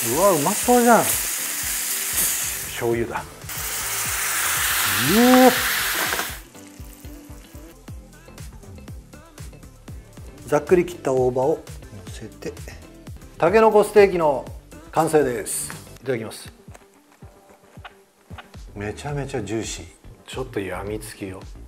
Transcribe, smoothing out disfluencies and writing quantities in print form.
うわ、うまそうじゃん。醤油だ。ざっくり切った大葉をのせて、たけのこステーキの完成です。いただきます。めちゃめちゃジューシー。ちょっとやみつきよ。